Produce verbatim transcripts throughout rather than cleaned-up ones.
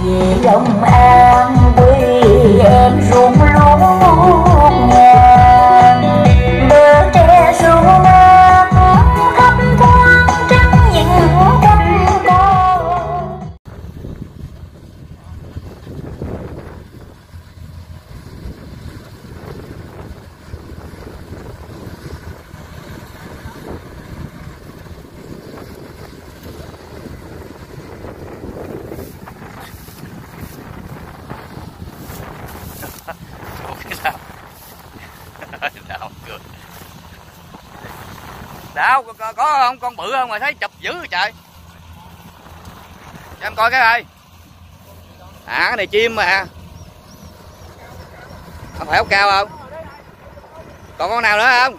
về Long An quê em rung lúa ngàn, bờ tre ru mát thấp thoáng trắng những cánh con. Đâu có, có không con bự không mà thấy chụp dữ rồi trời. Cho em coi cái này. À cái này chim mà. Không phải ốc cao không? Còn con nào nữa không?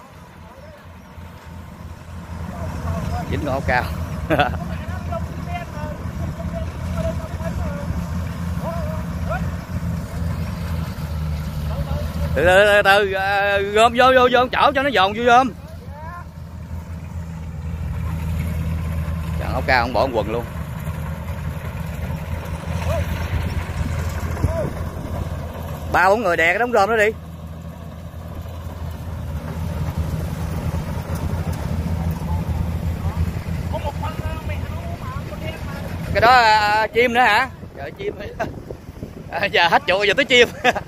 Dính con ốc cao. từ từ từ gom vô vô vô chảo cho nó giòn vô gom. Chẳng ốc cao không bỏ quần luôn. Ba bốn người đè cái đống rơm đó đi. Cái đó à, chim nữa hả? Trời chim. À, giờ hết chỗ giờ tới chim.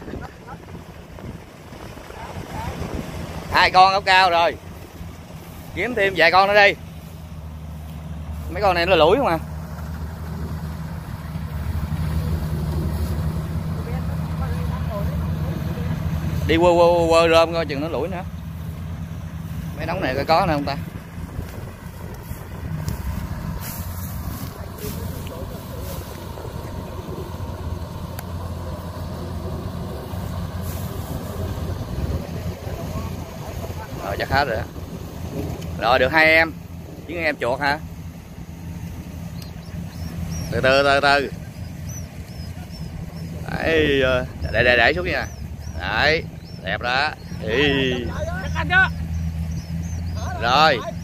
Hai con ốc cao rồi. Kiếm thêm vài con nữa đi. Mấy con này nó lủi không à. Đi quơ quơ quơ rơm coi chừng nó lủi nữa. Mấy đống này coi có nữa không ta. Rồi chắc hết rồi đó. Rồi được hai em với em chuột hả. Từ từ từ từ. Đấy, để để để xuống nha. Đấy, đẹp đó. Ý. Rồi.